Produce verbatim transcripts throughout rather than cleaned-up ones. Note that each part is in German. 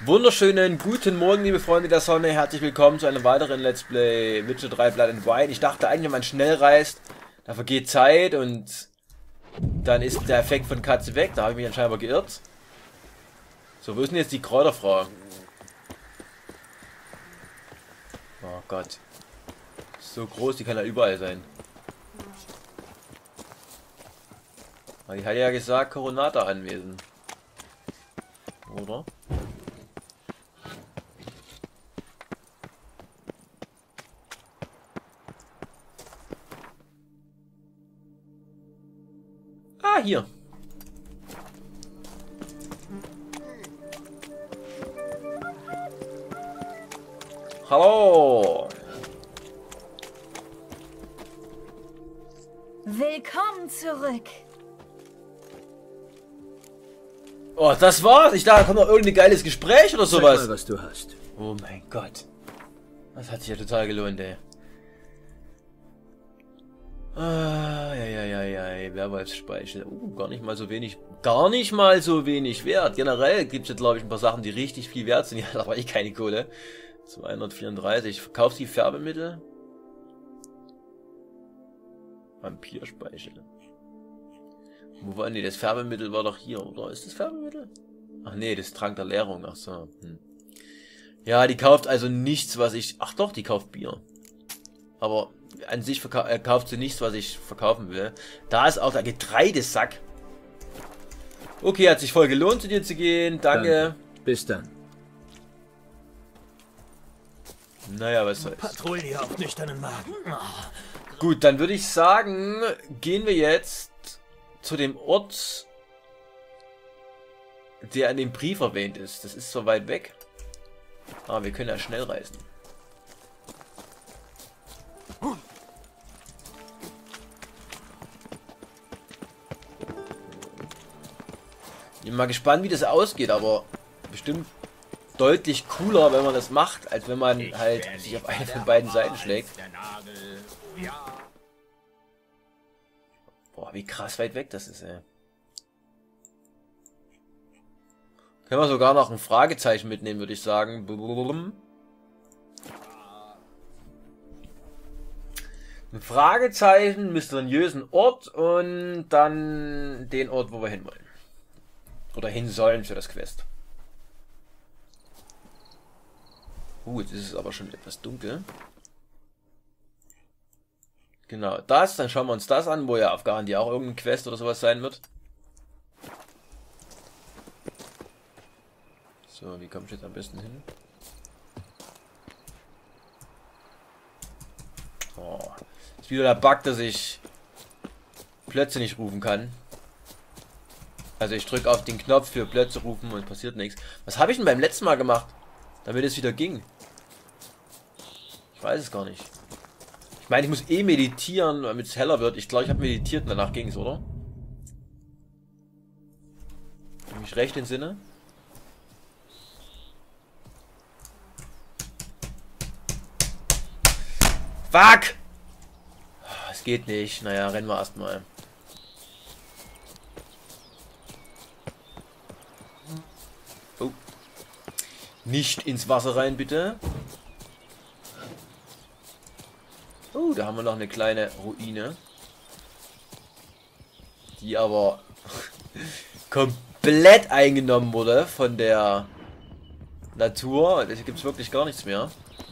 Wunderschönen guten Morgen, liebe Freunde der Sonne. Herzlich willkommen zu einem weiteren Let's Play Witcher drei Blood and Wine. Ich dachte eigentlich, wenn man schnell reist, da vergeht Zeit und dann ist der Effekt von Katze weg. Da habe ich mich anscheinend geirrt. So, wo ist denn jetzt die Kräuterfrau? Oh Gott. So groß, die kann ja überall sein. Aber die hat ja gesagt, Coronata anwesend. Oder? Ah, hier. Hallo. Willkommen zurück. Oh, das war's. Ich dachte, da kommt noch irgendein geiles Gespräch oder sowas. Sag mal, was du hast. Oh mein Gott. Das hat sich ja total gelohnt, ey. Ah, ja, ja, ja, ja, Werwolfsspeichel. Uh, gar nicht mal so wenig, gar nicht mal so wenig wert. Generell gibt es jetzt, glaube ich, ein paar Sachen, die richtig viel wert sind. Ja, da war ich keine Kohle. zweihundertvierunddreißig. Verkaufst die Färbemittel? Vampirspeichel. Wo war, nee, das Färbemittel war doch hier, oder? Ist das Färbemittel? Ach nee, das Trank der Leerung, ach so. Hm. Ja, die kauft also nichts, was ich... Ach doch, die kauft Bier. Aber an sich äh, kauft sie nichts, was ich verkaufen will. Da ist auch der Getreidesack. Okay, hat sich voll gelohnt, zu dir zu gehen. Danke. Danke. Bis dann. Naja, was soll's. Patrouille auf nüchternen Magen. Gut, dann würde ich sagen, gehen wir jetzt zu dem Ort, der in dem Brief erwähnt ist. Das ist so weit weg. Aber wir können ja schnell reisen. Ich bin mal gespannt, wie das ausgeht, aber bestimmt deutlich cooler, wenn man das macht, als wenn man halt sich auf eine von beiden Seiten schlägt. Boah, wie krass weit weg das ist, ey. Können wir sogar noch ein Fragezeichen mitnehmen, würde ich sagen. Ein Fragezeichen, mysteriösen Ort und dann den Ort, wo wir hin wollen. Oder hin sollen für das Quest. Uh, jetzt ist es aber schon etwas dunkel. Genau, das, dann schauen wir uns das an, wo ja auf Garantie auch irgendein Quest oder sowas sein wird. So, wie komme ich jetzt am besten hin? Oh, ist wieder der Bug, dass ich Plötze nicht rufen kann. Also ich drücke auf den Knopf für Plötze rufen und es passiert nichts. Was habe ich denn beim letzten Mal gemacht, damit es wieder ging? Ich weiß es gar nicht. Ich meine, ich muss eh meditieren, damit es heller wird. Ich glaube, ich habe meditiert und danach ging es, oder? Wenn ich mich recht entsinne. Fuck! Es geht nicht. Naja, rennen wir erstmal. Oh. Nicht ins Wasser rein, bitte. Oh, da haben wir noch eine kleine Ruine. Die aber komplett eingenommen wurde von der Natur. Da gibt es wirklich gar nichts mehr.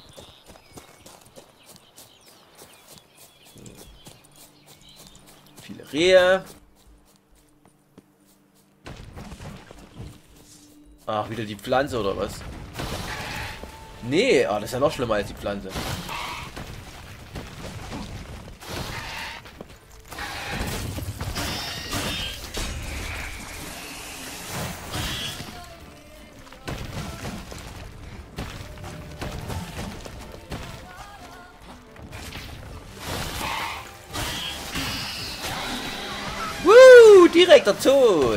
Viele Rehe. Ach, wieder die Pflanze oder was? Nee, ah, das ist ja noch schlimmer als die Pflanze. Woo, direkter Tod.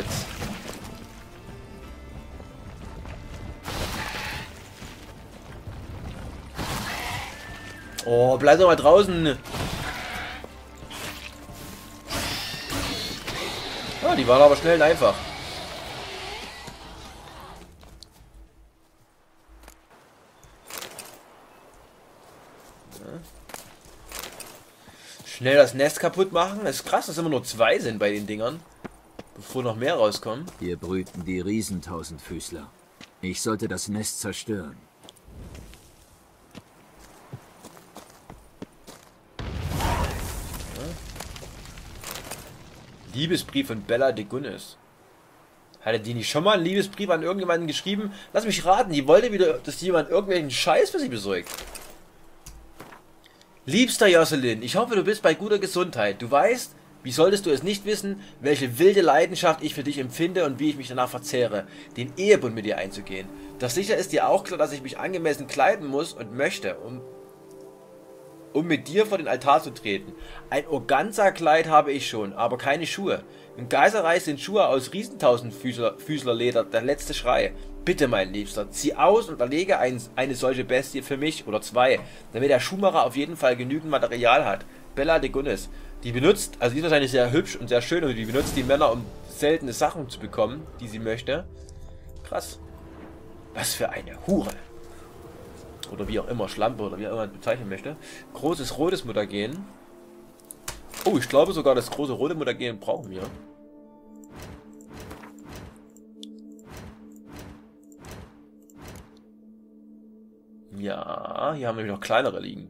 Oh, bleib doch mal draußen. Ah, die waren aber schnell und einfach. Schnell das Nest kaputt machen. Das ist krass, dass immer nur zwei sind bei den Dingern. Bevor noch mehr rauskommen. Hier brüten die Riesentausendfüßler. Ich sollte das Nest zerstören. Liebesbrief von Bella de Gunnis. Hatte die nicht schon mal einen Liebesbrief an irgendjemanden geschrieben? Lass mich raten, die wollte wieder, dass jemand irgendwelchen Scheiß für sie besorgt. Liebster Jocelyn, ich hoffe, du bist bei guter Gesundheit. Du weißt, wie solltest du es nicht wissen, welche wilde Leidenschaft ich für dich empfinde und wie ich mich danach verzehre, den Ehebund mit dir einzugehen. Doch sicher ist dir auch klar, dass ich mich angemessen kleiden muss und möchte, um, um mit dir vor den Altar zu treten. Ein Organza-Kleid habe ich schon, aber keine Schuhe. Im Geiserreich sind Schuhe aus Riesentausendfüßlerleder der letzte Schrei. Bitte, mein Liebster, zieh aus und erlege ein, eine solche Bestie für mich oder zwei, damit der Schuhmacher auf jeden Fall genügend Material hat. Bella de Gunnis. Die benutzt, also die ist wahrscheinlich sehr hübsch und sehr schön und die benutzt die Männer, um seltene Sachen zu bekommen, die sie möchte. Krass. Was für eine Hure. Oder wie auch immer, Schlampe oder wie auch immer man bezeichnen möchte. Großes rotes Mutagen. Oh, ich glaube sogar, das große rote Mutagen brauchen wir. Ja, hier haben wir noch kleinere liegen.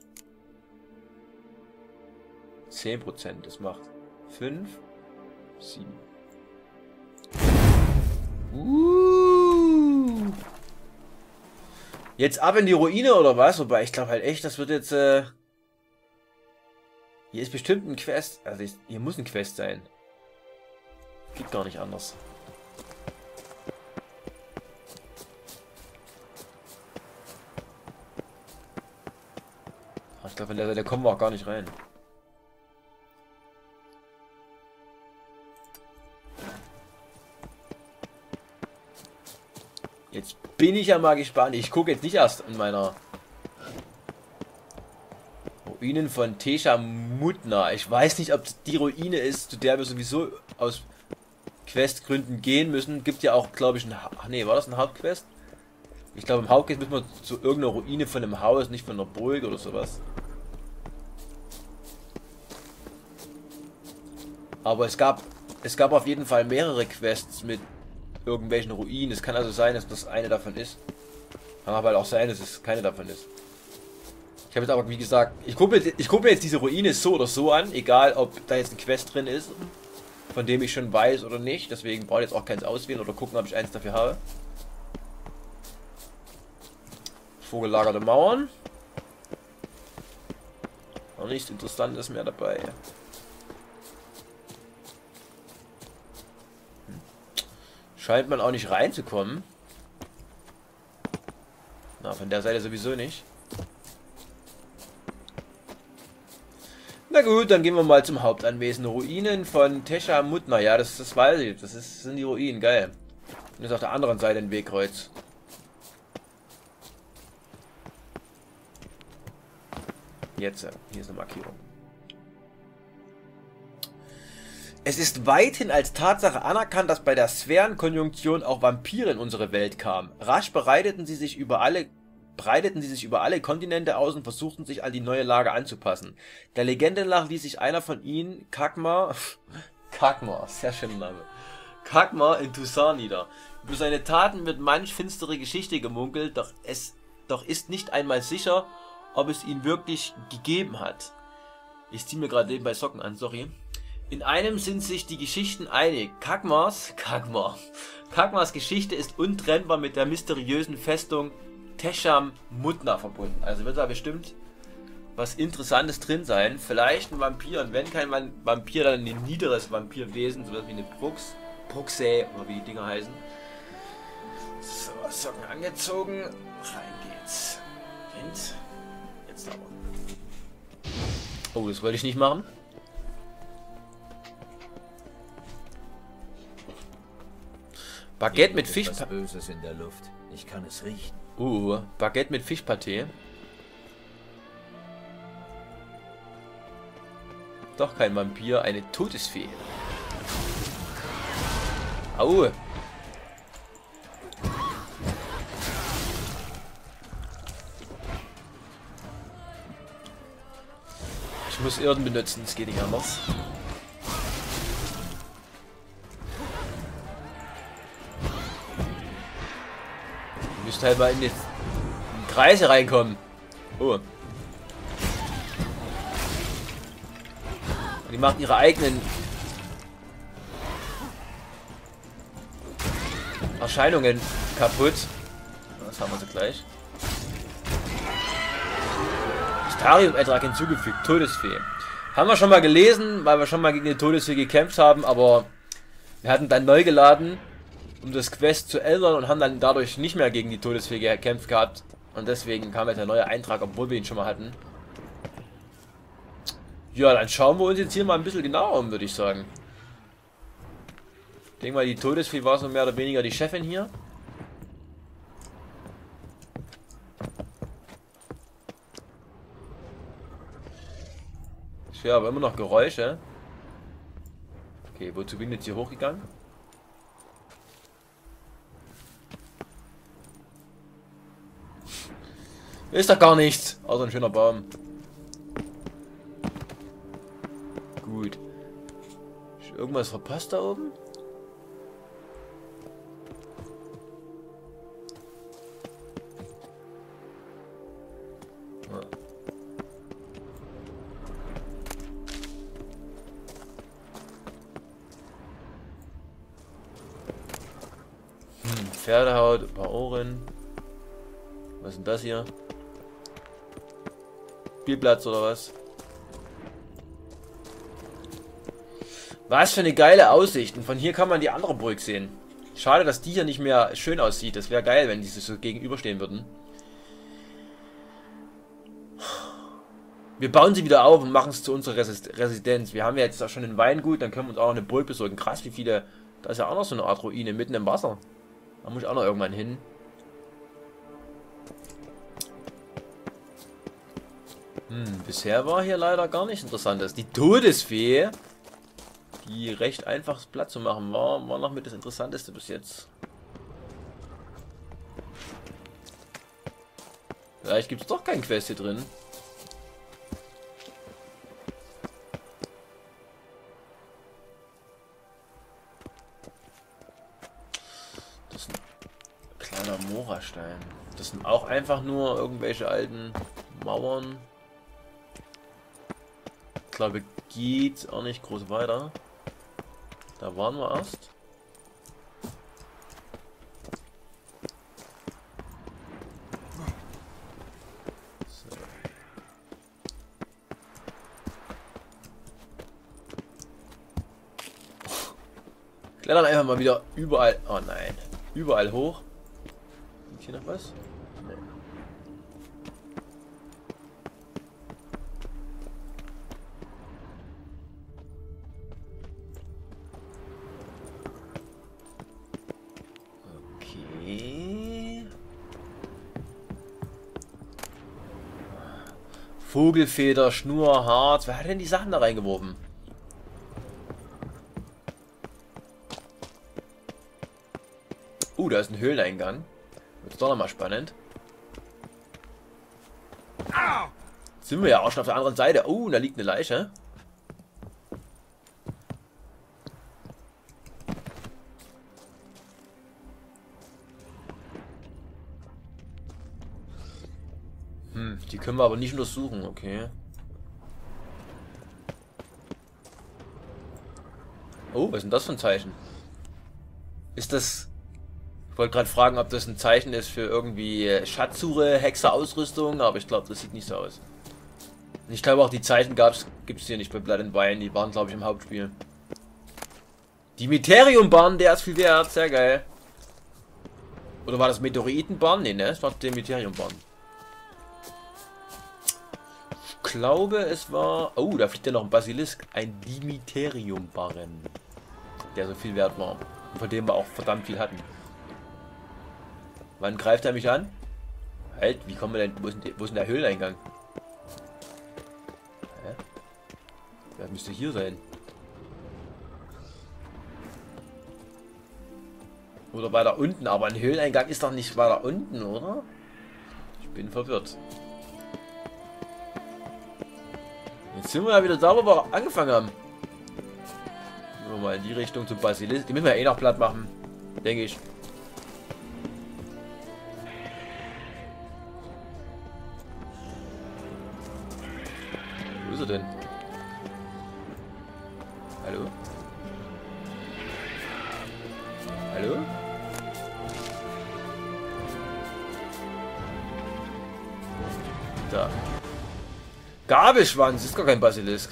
zehn Prozent, das macht fünf, sieben. Uh. Jetzt ab in die Ruine oder was? Wobei ich glaube halt echt, das wird jetzt... Äh hier ist bestimmt ein Quest. Also ich, hier muss ein Quest sein. Geht gar nicht anders. Ich glaube, von der Seite kommen wir auch gar nicht rein. Jetzt bin ich ja mal gespannt. Ich gucke jetzt nicht erst in meiner Ruinen von Tesha Mutna. Ich weiß nicht, ob die Ruine ist, zu der wir sowieso aus Questgründen gehen müssen. Gibt ja auch, glaube ich, ein... Ach nee, war das ein Hauptquest? Ich glaube, im Hauptquest müssen wir zu irgendeiner Ruine von einem Haus, nicht von einer Burg oder sowas. Aber es gab, es gab auf jeden Fall mehrere Quests mit irgendwelchen Ruinen. Es kann also sein, dass das eine davon ist. Kann aber halt auch sein, dass es keine davon ist. Ich habe jetzt aber, wie gesagt, ich gucke mir, ich guck mir jetzt diese Ruine so oder so an, egal ob da jetzt ein Quest drin ist, von dem ich schon weiß oder nicht. Deswegen brauche ich jetzt auch keins auswählen oder gucken, ob ich eins dafür habe. Vorgelagerte Mauern. Noch nichts Interessantes mehr dabei. Scheint man auch nicht reinzukommen. Na, von der Seite sowieso nicht. Na gut, dann gehen wir mal zum Hauptanwesen. Ruinen von Tesha Mutna. Ja, das, das weiß ich. Das ist, sind die Ruinen. Geil. Und ist auf der anderen Seite ein Wegkreuz. Jetzt, hier ist eine Markierung. Es ist weithin als Tatsache anerkannt, dass bei der Sphärenkonjunktion auch Vampire in unsere Welt kamen. Rasch bereiteten sie sich über alle, breiteten sie sich über alle Kontinente aus und versuchten sich an die neue Lage anzupassen. Der Legende nach ließ sich einer von ihnen, Kakma, Kakma, sehr schöner Name, Kakma in Tucson nieder. Über seine Taten wird manch finstere Geschichte gemunkelt, doch es doch ist nicht einmal sicher, ob es ihn wirklich gegeben hat. Ich ziehe mir gerade nebenbei Socken an, sorry. In einem sind sich die Geschichten einig. Kakmas, Kakma. Kakmas Geschichte ist untrennbar mit der mysteriösen Festung Tesha Mutna verbunden. Also wird da bestimmt was Interessantes drin sein. Vielleicht ein Vampir, und wenn kein Vampir, dann ein niederes Vampirwesen, sowas wie eine Brux, Bruxe oder wie die Dinger heißen. So, Socken angezogen. Rein geht's. Wind. Jetzt aber. Oh, das wollte ich nicht machen. Baguette mit Fisch. Was Böses in der Luft. Ich kann es riechen. Uh, Baguette mit Fischpaté. Doch kein Vampir, eine Todesfee. Au. muss Irden benutzen, es geht nicht anders. Ihr müsst halt mal in die, in die Kreise reinkommen. Oh. Die macht ihre eigenen Erscheinungen kaputt. Das haben wir sie gleich. Starium-Eintrag hinzugefügt. Todesfee. Haben wir schon mal gelesen, weil wir schon mal gegen die Todesfee gekämpft haben, aber wir hatten dann neu geladen, um das Quest zu ändern und haben dann dadurch nicht mehr gegen die Todesfee gekämpft gehabt. Und deswegen kam jetzt der neue Eintrag, obwohl wir ihn schon mal hatten. Ja, dann schauen wir uns jetzt hier mal ein bisschen genauer um, würde ich sagen. Ich denke mal, die Todesfee war so mehr oder weniger die Chefin hier. Ich höre aber immer noch Geräusche. Okay, wozu bin ich jetzt hier hochgegangen? Ist doch gar nichts, außer ein schöner Baum. Gut. Ist irgendwas verpasst da oben? Ja. Hm, Pferdehaut, ein paar Ohren. Was ist denn das hier? Spielplatz oder was? Was für eine geile Aussicht. Und von hier kann man die andere Burg sehen. Schade, dass die hier nicht mehr schön aussieht. Das wäre geil, wenn die sich so gegenüberstehen würden. Wir bauen sie wieder auf und machen es zu unserer Residenz. Wir haben ja jetzt auch schon ein Weingut, dann können wir uns auch noch eine Burg besorgen. Krass, wie viele... Da ist ja auch noch so eine Art Ruine mitten im Wasser. Da muss ich auch noch irgendwann hin. Hm, bisher war hier leider gar nichts Interessantes. Die Todesfee, die recht einfach platt zu machen war, war noch mit das Interessanteste bis jetzt. Vielleicht gibt es doch kein Quest hier drin. Das ist ein kleiner Morastein. Das sind auch einfach nur irgendwelche alten Mauern. Ich glaube, geht auch nicht groß weiter. Da waren wir erst. So. Klettern einfach mal wieder überall. Oh nein. Überall hoch. Ist hier noch was? Nee. Vogelfeder, Schnur, Harz. Wer hat denn die Sachen da reingeworfen? Uh, da ist ein Höhleneingang. Wird doch nochmal spannend. Jetzt sind wir ja auch schon auf der anderen Seite. Oh, uh, da liegt eine Leiche. Hm, die können wir aber nicht untersuchen, okay. Oh, was ist denn das für ein Zeichen? Ist das... Ich wollte gerade fragen, ob das ein Zeichen ist für irgendwie Schatzsuche, Hexerausrüstung, aber ich glaube, das sieht nicht so aus. Ich glaube auch, die Zeichen gibt es hier nicht bei Blood and Wine, die waren, glaube ich, im Hauptspiel. Die Meteoriumbarn, der ist viel wert, sehr geil. Oder war das Meteoritenbarn? Ne, ne, es war der Meteoriumbarn. Ich glaube, es war... Oh, da fliegt ja noch ein Basilisk. Ein Dimiteriumbarren. Der so viel wert war. Und von dem wir auch verdammt viel hatten. Wann greift er mich an? Halt, wie kommen wir denn... Wo ist denn, wo ist denn der Höhleneingang? Hä? Der müsste hier sein. Oder weiter unten. Aber ein Höhleneingang ist doch nicht weiter unten, oder? Ich bin verwirrt. Jetzt sind wir ja wieder da, wo wir angefangen haben. Gehen wir mal in die Richtung zum Basilisk. Die müssen wir ja eh noch platt machen. Denke ich. Wo ist er denn? Hallo? Hallo? Da. Gabelschwanz, ist gar kein Basilisk.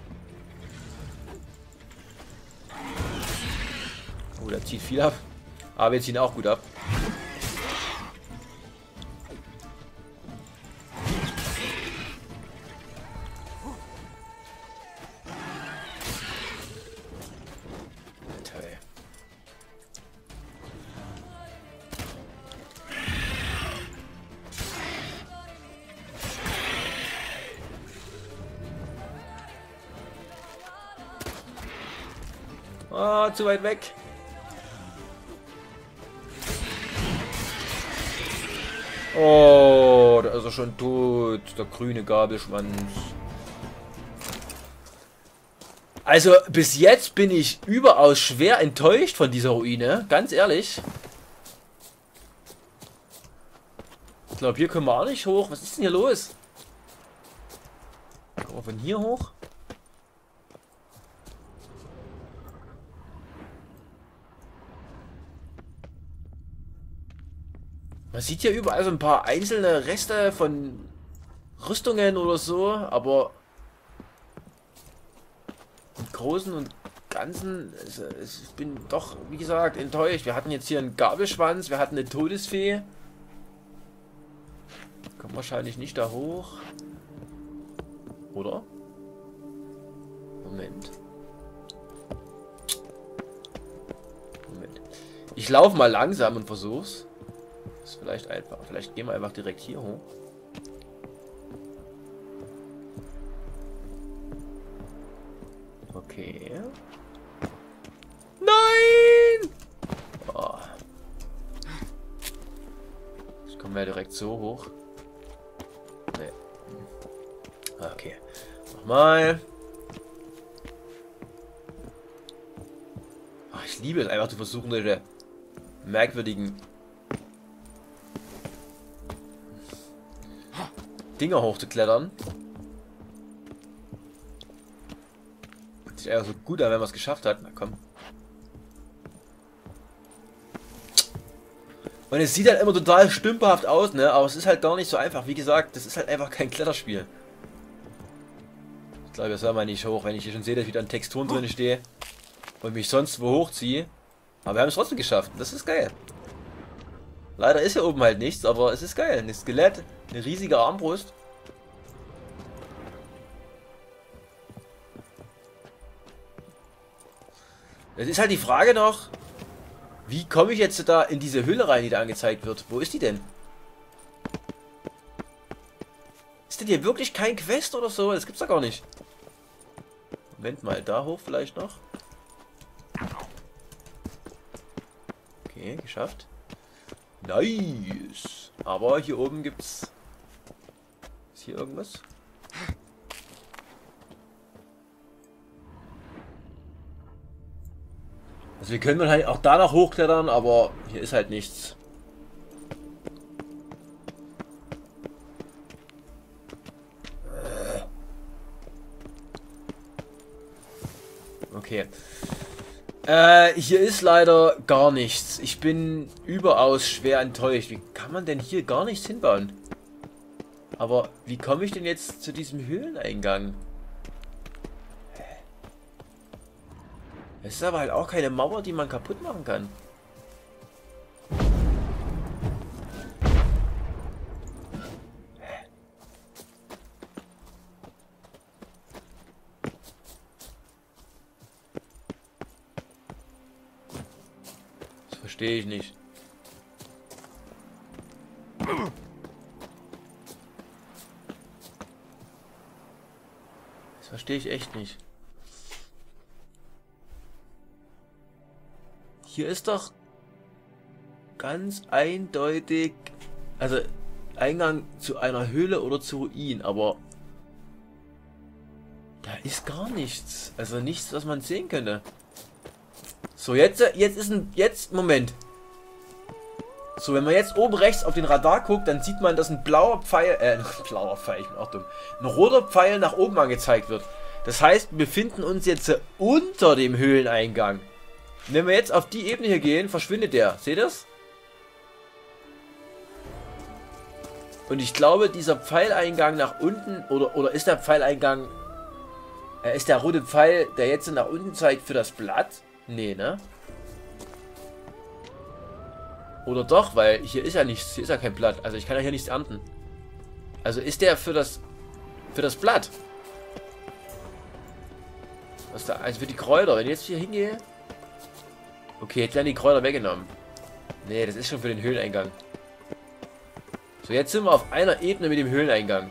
Oh, der zieht viel ab. Aber wir ziehen auch gut ab. Toll. Ah, zu weit weg. Oh, da ist er schon tot. Der grüne Gabelschwanz. Also, bis jetzt bin ich überaus schwer enttäuscht von dieser Ruine. Ganz ehrlich. Ich glaube, hier können wir auch nicht hoch. Was ist denn hier los? Kommen wir von hier hoch? Man sieht hier überall so ein paar einzelne Reste von Rüstungen oder so, aber im Großen und Ganzen, also ich bin doch, wie gesagt, enttäuscht. Wir hatten jetzt hier einen Gabelschwanz, wir hatten eine Todesfee. Kommt wahrscheinlich nicht da hoch. Oder? Moment. Moment. Ich laufe mal langsam und versuch's. Ist vielleicht einfach. Vielleicht gehen wir einfach direkt hier hoch. Okay. Nein! Oh. Jetzt kommen wir direkt so hoch. Nee. Okay. Nochmal. Ach, ich liebe es einfach zu versuchen, solche merkwürdigen Dinger hochzuklettern. Fühlt sich eher so gut an, wenn man es geschafft hat. Na komm. Und es sieht halt immer total stümperhaft aus, ne? Aber es ist halt gar nicht so einfach. Wie gesagt, das ist halt einfach kein Kletterspiel. Ich glaube, das soll man nicht hoch, wenn ich hier schon sehe, dass wieder an Texturen drin stehe und mich sonst wo hochziehe. Aber wir haben es trotzdem geschafft. Das ist geil. Leider ist hier oben halt nichts, aber es ist geil. Ein Skelett, eine riesige Armbrust. Es ist halt die Frage noch, wie komme ich jetzt da in diese Hülle rein, die da angezeigt wird? Wo ist die denn? Ist denn hier wirklich kein Quest oder so? Das gibt's doch gar nicht. Moment mal, da hoch vielleicht noch. Okay, geschafft. Nice. Aber hier oben gibt's... Ist hier irgendwas? Also wir können halt auch da noch hochklettern, aber hier ist halt nichts. Okay. Äh, hier ist leider gar nichts. Ich bin überaus schwer enttäuscht. Wie kann man denn hier gar nichts hinbauen? Aber wie komme ich denn jetzt zu diesem Höhleneingang? Es ist aber halt auch keine Mauer, die man kaputt machen kann. Das verstehe ich nicht. Das verstehe ich echt nicht. Hier ist doch ganz eindeutig, also Eingang zu einer Höhle oder zu Ruinen, aber Da ist gar nichts. Also nichts, was man sehen könnte. So, jetzt, jetzt ist ein... Jetzt, Moment. So, wenn man jetzt oben rechts auf den Radar guckt, dann sieht man, dass ein blauer Pfeil... Äh, ein blauer Pfeil, ich bin auch dumm. Ein roter Pfeil nach oben angezeigt wird. Das heißt, wir befinden uns jetzt unter dem Höhleneingang. Wenn wir jetzt auf die Ebene hier gehen, verschwindet der. Seht ihr das? Und ich glaube, dieser Pfeileingang nach unten... Oder, oder ist der Pfeileingang... Äh, ist der rote Pfeil, der jetzt nach unten zeigt, für das Blatt? Nee, ne? Oder doch, weil hier ist ja nichts, hier ist ja kein Blatt. Also ich kann ja hier nichts ernten. Also ist der für das für das Blatt. Was da? Also für die Kräuter. Wenn ich jetzt hier hingehe. Okay, jetzt werden die Kräuter weggenommen. Nee, das ist schon für den Höhleneingang. So, jetzt sind wir auf einer Ebene mit dem Höhleneingang.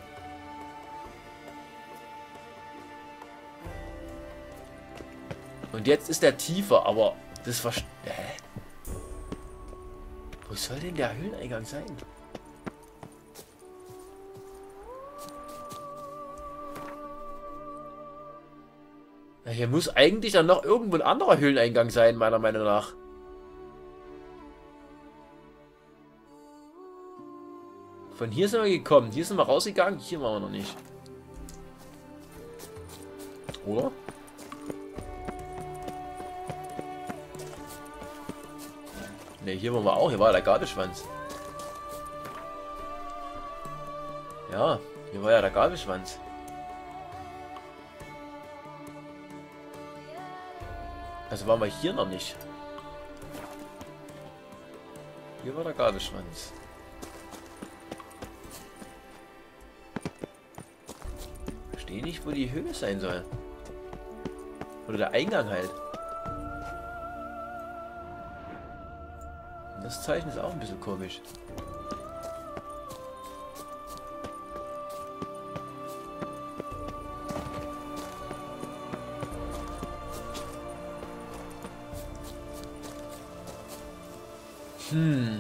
Und jetzt ist der tiefer, aber das war... Hä? Wo soll denn der Höhleneingang sein? Na, hier muss eigentlich dann noch irgendwo ein anderer Höhleneingang sein, meiner Meinung nach. Von hier sind wir gekommen. Hier sind wir rausgegangen. Hier waren wir noch nicht. Oder? Ne, hier waren wir auch. Hier war der Gabelschwanz. Ja, hier war ja der Gabelschwanz. Also waren wir hier noch nicht. Hier war der Gabelschwanz. Verstehe nicht, wo die Höhe sein soll. Oder der Eingang halt. Das Zeichen ist auch ein bisschen komisch. Hm.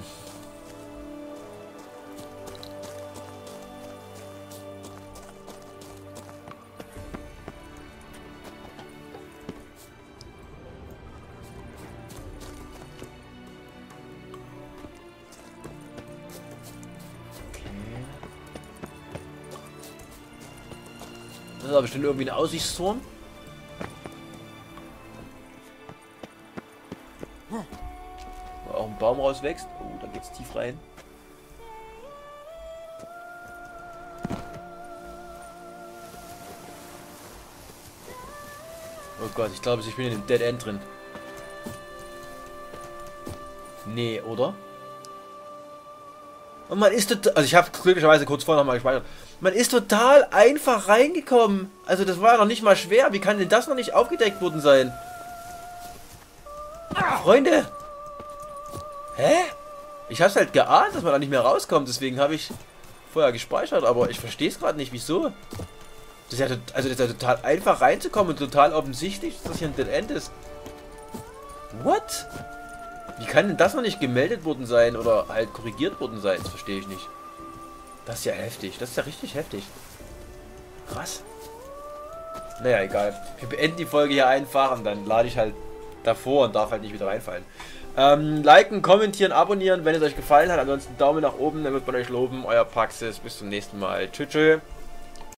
Das ist aber bestimmt irgendwie ein Aussichtsturm. Wo auch ein Baum rauswächst. Oh, da geht's tief rein. Oh Gott, ich glaube, ich bin in dem Dead End drin. Nee, oder? Und man ist total... Also ich habe glücklicherweise kurz vorher nochmal gespeichert. Man ist total einfach reingekommen. Also das war ja noch nicht mal schwer. Wie kann denn das noch nicht aufgedeckt worden sein? Freunde! Hä? Ich hab's halt geahnt, dass man da nicht mehr rauskommt. Deswegen habe ich vorher gespeichert. Aber ich verstehe es gerade nicht. Wieso? Das ist ja, also das ist ja total einfach reinzukommen und total offensichtlich, dass das hier ein Dead End ist. What? Wie kann denn das noch nicht gemeldet worden sein oder halt korrigiert worden sein? Das verstehe ich nicht. Das ist ja heftig. Das ist ja richtig heftig. Krass. Naja, egal. Wir beenden die Folge hier einfach und dann lade ich halt davor und darf halt nicht wieder reinfallen. Ähm, liken, kommentieren, abonnieren, wenn es euch gefallen hat. Ansonsten Daumen nach oben, dann wird man euch loben. Euer Praxis. Bis zum nächsten Mal. Tschüss, tschüss.